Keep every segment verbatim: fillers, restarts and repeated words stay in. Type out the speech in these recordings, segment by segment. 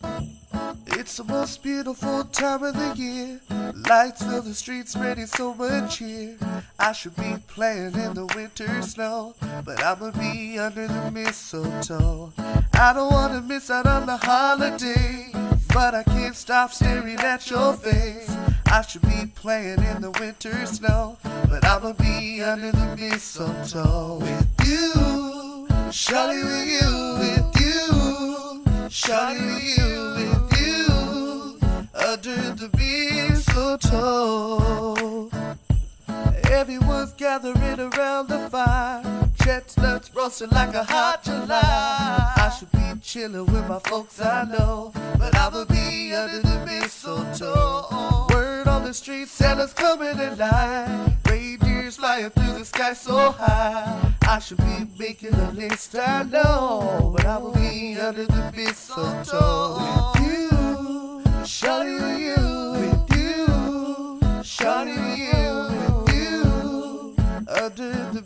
It's the most beautiful time of the year. Lights fill the streets, spreading so much cheer. I should be playing in the winter snow, but I'ma be under the mistletoe. I don't wanna miss out on the holiday, but I can't stop staring at your face. I should be playing in the winter snow, but I'ma be under the mistletoe. With you, shawty, with you, with you, shawty, with you, with you, under the mistletoe. Everyone's gathering around the fire, chestnuts roasting like a hot July. I should be chilling with my folks I know, but I'ma be under the mistletoe. Word on the street, Santa's coming tonight. Reindeers flying through the sky so high. I should be making a list, I know, but I'ma be under the mistletoe. With you, shawty, with you, with you, shawty, with you, with you, under the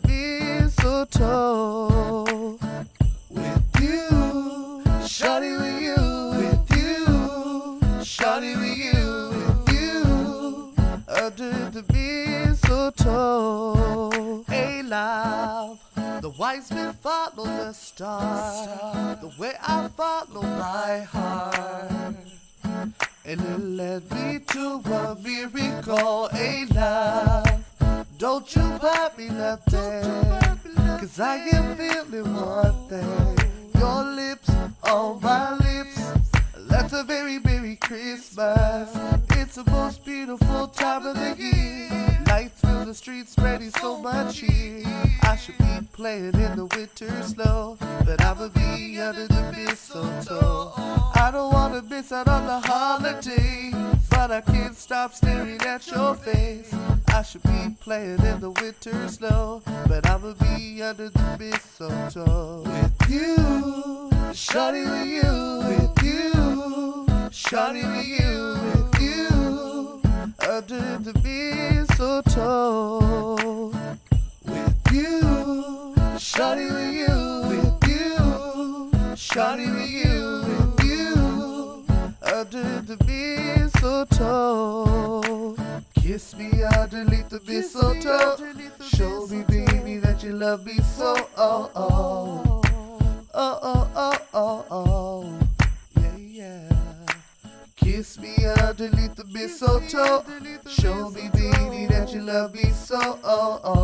mistletoe. With you, shawty, with you, with you, shawty, with you, with you, under the mistletoe. Hey, love, the wise men follow the star, the way I follow my heart, and it led me to a miracle. Hey, love, don't you buy me nothing, cause I am feeling one thing. Your lips on my lips, that's a very Merry Christmas. It's the most beautiful time of the year. Lights fill the streets, spreading so much cheer. I should be playing in the winter snow, but I'ma be under the mistletoe. I don't wanna miss out on the holiday, but I can't stop staring at your face. I should be playing in the winter snow, but I'ma be under the mistletoe. With you, shawty, with you, with you, shawty, with you, with you, under the mistletoe. With you, shawty, with you, with you, shawty, with you, with you, under the mistletoe. Kiss me underneath the mistletoe. Show me, baby, that you love me so. Oh, oh, oh, oh, oh, oh, oh, yeah, yeah. Kiss me underneath the mistletoe. Show me, baby, that you love me so. Oh, oh.